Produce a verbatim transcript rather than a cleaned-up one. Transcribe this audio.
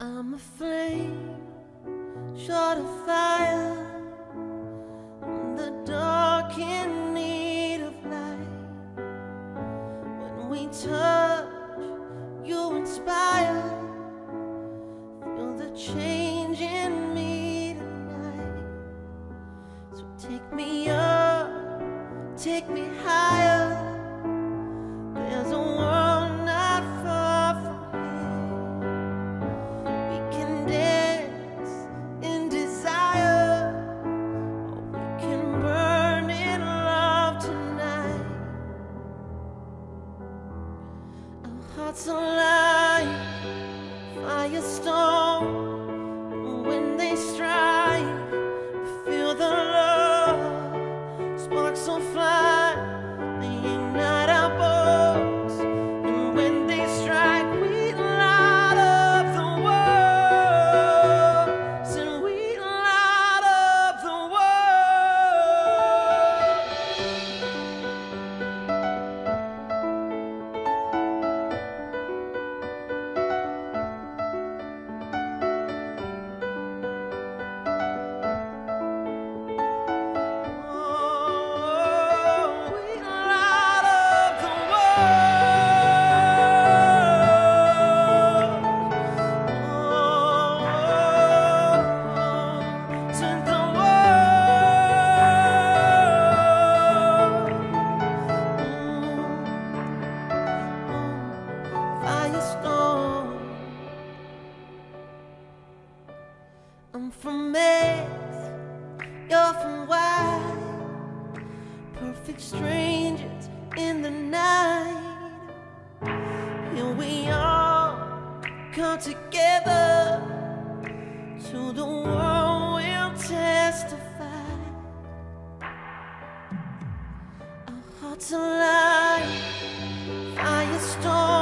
I'm a flame, short of fire. I'm the dark in need of light. When we touch, you inspire. Feel the change in me tonight. So take me up, take me higher. There's a world not far from here. We can dance in desire, or we can burn in love tonight. Our hearts align, firestone. When they strike, we feel the love. Sparks will fly, they ignite our bones. And when they strike, we light up the world. So we light up the I'm from X, you're from Y. Perfect strangers in the night. Here we all come together. To the world we'll testify. Our hearts align, firestone.